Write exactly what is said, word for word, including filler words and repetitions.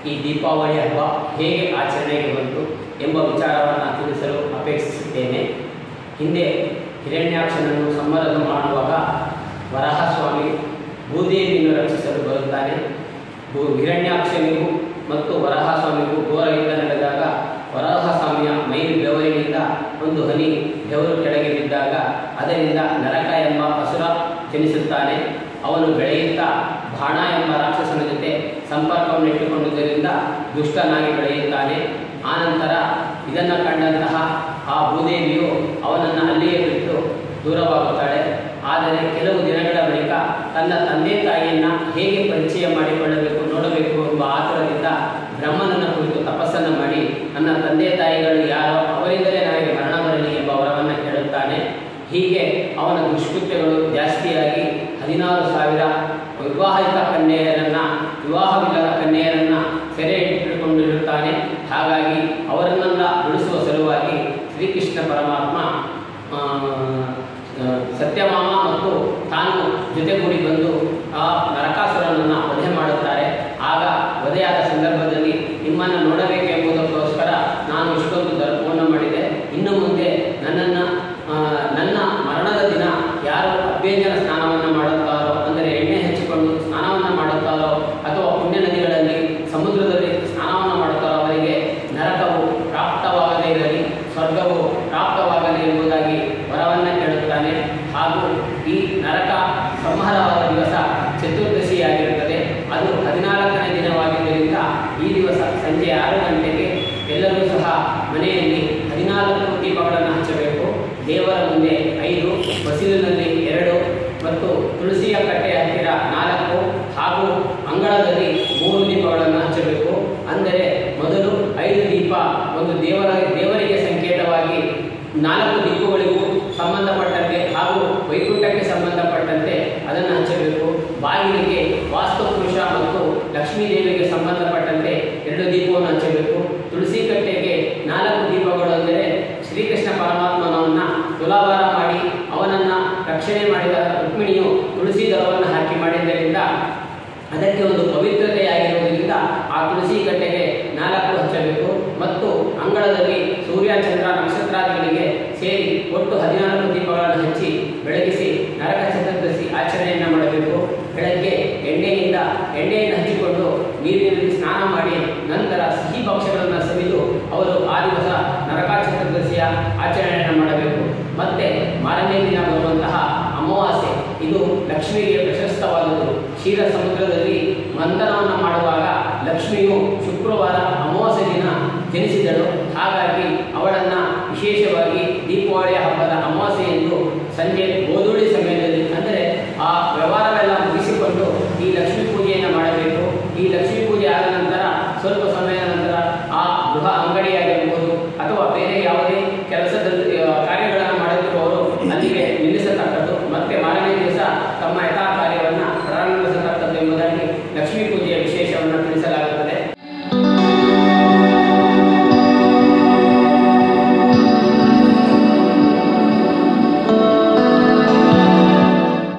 ಈ ದೀಪಾವಳಿ ಹಬ್ಬ ಹೇಗೆ ಆಚರಣೆಗೆ ಬಂತು ಎಂಬ ವಿಚಾರವನ್ನು ತಿಳಿಸಲು ಅಪೇಕ್ಷಿಸುತ್ತೇನೆ. ಹಿಂದೆ ಹಿರಣ್ಯಾಕ್ಷನನ್ನು ಸಂಹಾರ ಮಾಡುವಾಗ ವರಾಹಸ್ವಾಮಿ ಭೂದೇವಿಯನ್ನು ರಕ್ಷಿಸಲು ಬರುತ್ತಾನೆ. ಭೂ ಹಿರಣ್ಯಾಕ್ಷನಿಗೂ ಮತ್ತು ವರಾಹಸ್ವಾಮಿಗೂ ಘೋರ ಯುದ್ಧ ನಡೆದಾಗ ವರಾಹಸ್ವಾಮಿಯ ಮೈ ಬೆವರಿನಿಂದ ಒಂದು ಹನಿ ಬೆವರು ಕೆಳಗೆ ಬಿದ್ದಾಗ ಅದರಿಂದ ನರಕ ಎಂಬ ಅಸುರ ಜನಿಸುತ್ತಾನೆ. ಅವನು ಬೆಳೆಯುತ್ತಾ ಬಾಣ ಎಂಬ ರಾಕ್ಷಸನ ಜೊತೆ ಸಂಪರ್ಕವನ್ನು ಇಟ್ಟುಕೊಂಡಿದ್ದರಿಂದ ದುಷ್ಟನಾಗಿ ಬೆಳೆಯುತ್ತಾನೆ. ಆನಂತರ ಇದನ್ನು ಕಂಡಂತಹ ಆ ಭೂದೇವಿಯು ಅವನನ್ನು ಅಲ್ಲಿಯೇ ಬಿಟ್ಟು ದೂರವಾಗುತ್ತಾಳೆ. ಆದರೆ ಕೆಲವು ದಿನಗಳ ಬಳಿಕ ತನ್ನ ತಂದೆ ತಾಯಿಯನ್ನು ಹೇಗೆ ಪರಿಚಯ ಮಾಡಿಕೊಳ್ಳಬೇಕು ನೋಡಬೇಕು ಎಂಬ ಆತುರದಿಂದ ಬ್ರಹ್ಮನನ್ನು ಕುರಿತು ತಪಸ್ಸನ್ನು ಮಾಡಿ ನನ್ನ ತಂದೆ ತಾಯಿಗಳು ಯಾರೋ ಅವರಿಂದಲೇ ನನಗೆ ಮರಣ ಬರಲಿ ಎಂಬ ವರವನ್ನು ಕೇಳುತ್ತಾನೆ. ಹೀಗೆ ಅವನ ದುಷ್ಕೃತ್ಯಗಳು ಜಾಸ್ತಿಯಾಗಿ ಹದಿನಾರು ಸಾವಿರ ವಿವಾಹಿತ ಕನ್ಯೆಯರನ್ನು ವಿವಾಹವಿಲ್ಲದ ಕನ್ಯೆಯರನ್ನು ಸೆರೆ ಇಟ್ಟುಕೊಂಡಿರುತ್ತಾನೆ. ಹಾಗಾಗಿ ಅವರನ್ನೆಲ್ಲ ಉಳಿಸುವ ಸಲುವಾಗಿ ಶ್ರೀಕೃಷ್ಣ ಪರಮಾತ್ಮ ಸತ್ಯಭಾಮ ಮತ್ತು ತಾನು ಜೊತೆಗೂಡಿ ಬಂದು ಆ ನರಕಾಸುರನನ್ನು ವಧೆ ಮಾಡುತ್ತಾರೆ. ಆಗ ವಧೆಯಾದ ಸಂದರ್ಭದಲ್ಲಿ ನಿಮ್ಮನ್ನು ನೋಡಬೇಕೆಂಬುದಕ್ಕೋಸ್ಕರ ನಾನು ಇಷ್ಟೊಂದು ದರ್ಪವನ್ನು ಮಾಡಿದೆ. ಇನ್ನು ಮುಂದೆ ನನ್ನನ್ನು ನನ್ನ ಮರಣದ ದಿನ ಯಾರು ಅಭ್ಯಂಜನ ಸ್ನಾನವನ್ನು ಮಾಡುತ್ತಾರೋ, ಅಂದರೆ ಎಣ್ಣೆ ಹಚ್ಚಿಕೊಂಡು ಸ್ನಾನವನ್ನು ಮಾಡುತ್ತಾರೋ ಅಥವಾ ಪುಣ್ಯ ನದಿಗಳಲ್ಲಿ ಸಮುದ್ರದಲ್ಲಿ ಸ್ನಾನವನ್ನು ಮಾಡುತ್ತಾರೋ ಅವರಿಗೆ ನರಕವು ಪ್ರಾಪ್ತವಾಗದೇ ಇರಲಿ, ಸ್ವರ್ಗವು ಪ್ರಾಪ್ತವಾಗಲಿ ಎಂಬುದಾಗಿ ವರವನ್ನು ಕೇಳುತ್ತಾನೆ. ಹಾಗೂ ಈ ನರಕ ಸಂಹಾರವಾದ ದಿವಸ ಚತುರ್ದಶಿಯಾಗಿರುತ್ತದೆ. ಅದು ಹದಿನಾಲ್ಕನೇ ದಿನವಾಗಿದ್ದರಿಂದ ಈ ದಿವಸ ಸಂಜೆ ಆರು ಗಂಟೆಗೆ ಎಲ್ಲರೂ ಸಹ ಮನೆಯಲ್ಲಿ ಹದಿನಾಲ್ಕು ದೀಪಗಳನ್ನು ಹಚ್ಚಬೇಕು. ದೇವರ ಮುಂದೆ ಐದು, ಬಸಿಲಿನಲ್ಲಿ ಎರಡು ಮತ್ತು ತುಳಸಿಯ ಕಟ್ಟೆಯ ಹತ್ತಿರ ನಾಲ್ಕು ಹಾಗೂ ಅಂಗಳದಲ್ಲಿ ಮೂರು ದೀಪಗಳನ್ನು ಹಚ್ಚಬೇಕು. ಅಂದರೆ ಮೊದಲು ಐದು ದೀಪ ಒಂದು ದೇವರ ದೇವರಿಗೆ ಸಂಕೇತವಾಗಿ ನಾಲ್ಕು ದಿಕ್ಕುಗಳಿಗೂ ಸಂಬಂಧಪಟ್ಟಂತೆ ಹಾಗೂ ವೈಕುಂಠಕ್ಕೆ ಸಂಬಂಧಪಟ್ಟಂತೆ ಅದನ್ನು ಹಚ್ಚಬೇಕು. ಬಾಗಿಲಿಗೆ ವಾಸ್ತುಪುರುಷ ಮತ್ತು ಲಕ್ಷ್ಮೀ ದೇವಿಗೆ ಸಂಬಂಧಪಟ್ಟಂತೆ ಎರಡು ದೀಪವನ್ನು ಹಚ್ಚಬೇಕು. ತುಳಸಿ ಕಟ್ಟೆಗೆ ನಾಲ್ಕು ದೀಪಗಳು ಅಂದರೆ ಶ್ರೀಕೃಷ್ಣ ಪರಮಾತ್ಮನವನ್ನು ತುಲಾಭಾರ ಮಾಡಿ ಅವನನ್ನು ರಕ್ಷಣೆ ಮಾಡಿದ ರುಕ್ಮಿಣಿಯು ತುಳಸಿ ದಳವನ್ನು ಹಾಕಿ ಮಾಡಿದ್ದರಿಂದ ಅದಕ್ಕೆ ಒಂದು ಪವಿತ್ರತೆಯಾಗಿರುವುದರಿಂದ ಆ ತುಳಸಿ ಕಟ್ಟೆಗೆ ನಾಲ್ಕು ಹಚ್ಚಬೇಕು. ಮತ್ತು ಅಂಗಳದಲ್ಲಿ ಸೂರ್ಯ ಚಂದ್ರ ನಕ್ಷತ್ರಾದಿಗಳಿಗೆ ಸೇರಿ ಒಟ್ಟು ಹದಿನಾಲ್ಕು ದೀಪಗಳನ್ನು ಹಚ್ಚಿ ಬೆಳಗಿಸಿ ನರಕ ಚತುರ್ದಶಿ ಆಚರಣೆಯನ್ನು ಮಾಡಬೇಕು. ಬೆಳಗ್ಗೆ ಎಣ್ಣೆಯಿಂದ ಎಣ್ಣೆಯನ್ನು ಹಚ್ಚಿಕೊಂಡು ನೀರಿನಲ್ಲಿ ಸ್ನಾನ ಮಾಡಿ ನಂತರ ಸಿಹಿ ಭಕ್ಷ್ಯಗಳನ್ನು ಸವಿದು ಅವರು ಆ ದಿವಸ ನರಕ ಚತುರ್ದಶಿಯ ಆಚರಣೆಯನ್ನು ಮಾಡಬೇಕು. ಮತ್ತೆ ಮಾರನೇ ದಿನ ಬರುವಂತಹ ಅಮಾವಾಸ್ಯೆ ಇದು ಲಕ್ಷ್ಮಿಗೆ ಪ್ರಶಸ್ತವಾದದ್ದು. ಕ್ಷೀರ ಸಮುದ್ರದಲ್ಲಿ ಮಂಥನವನ್ನು ಮಾಡುವಾಗ ಲಕ್ಷ್ಮಿಯು ಶುಕ್ರವಾರ ಅಮಾವಾಸ್ಯೆ ದಿನ ಜನಿಸಿದಳು. ಹಾಗಾಗಿ ಅವಳನ್ನು ವಿಶೇಷವಾಗಿ ದೀಪಾವಳಿಯ ಹಬ್ಬದ ಅಮಾವಾಸ್ಯೆ ಎಂದು ಸಂಜೆ ಗೋಧೂಳಿ ಸಮಯದಲ್ಲಿ ಅಂದರೆ ಆ ವ್ಯವಹಾರವೆಲ್ಲ ಮುಗಿಸಿಕೊಂಡು ಈ ಲಕ್ಷ್ಮೀ ಪೂಜೆಯನ್ನು ಮಾಡಬೇಕು. ಈ ಲಕ್ಷ್ಮೀ ಪೂಜೆ ಆದ ನಂತರ ಸ್ವಲ್ಪ ಸಮಯದ ನಂತರ ಆ ಗೃಹ ಅಂಗಡಿಯ